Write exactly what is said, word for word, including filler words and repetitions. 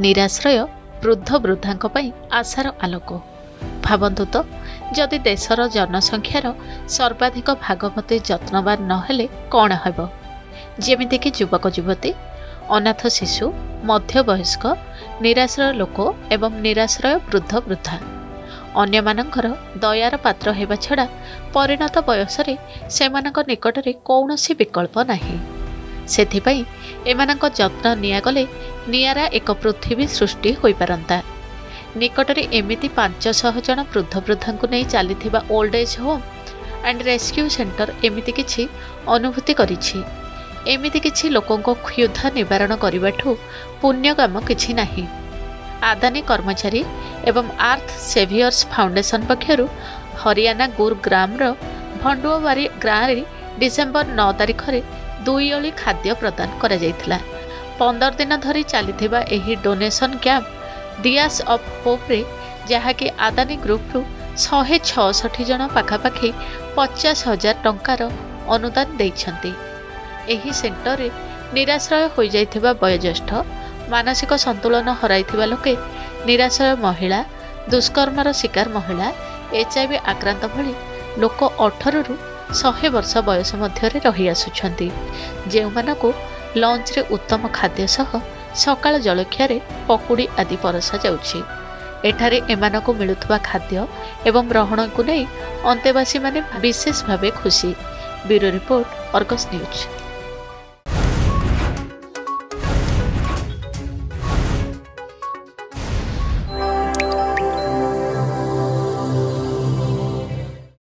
निराश्रय वृद्ध वृद्धा आशार आलोक। भावतु तो जदि देशर जनसंख्यार सर्वाधिक भाग मते जत्नवान नहेले कौन हेब। जेमितिकि युवक युवती, अनाथ शिशु, मध्यवयस्क, निराश्रय लोक एवं निराश्रय वृद्ध वृद्धा अन्यमानंकर दयार पात्र हेबा छड़ा परिणत बयसरे सेमानक निकटरे कौनसी विकल्प नाही। सेथिपई एमानक जत्न नियागले नियारा एक पृथ्वी सृष्टि होई पारंता। निकटरे एमिति पांच सौ जन वृद्ध वृद्धा नहीं चली old age home and rescue centre एमिति किछि अनुभूति करिछि। एमिति किछि लोकंको क्षुधा निवारण करिबाठु पुण्य काम किछि नाही। आदानी कर्मचारी एवं आर्थ सेवियर्स फाउंडेशन पक्षरु हरियाणा गुरुग्राम रो भंडुआबारी गाँव में डिसेम्बर नौ तारिख में दुई ओली खाद्य प्रदान करा जायथिला। पंदर दिन धरी चलीथिबा एही donation camp Diyas of hope रे जहाँकि आदानी ग्रुप रु शहे छठी जन पाखापाखि पचास हजार टंकार अनुदान देइछंती। एही सेंटर रे निराश्रय हो जाइथिबा वयोज्येष्ठ, मानसिक संतुलन हराइथिबा लोके, निराश्रय महिला, दुष्कर्मर शिकार महिला, एचआईवी आक्रांत भली लोक अठारह रु सौ वर्ष बयस मध्य रही आसुछंती, जेउमानकु लंच रे उत्तम खाद्य सह सकाळ जलखियारे पकुड़ी आदि परसा जाउछि। एठारे एमानकु मिलुथुबा खाद्य एवं ग्रहण को नहीं अंतेवासी माने विशेष भावे खुशी। Bureau report, Argus news.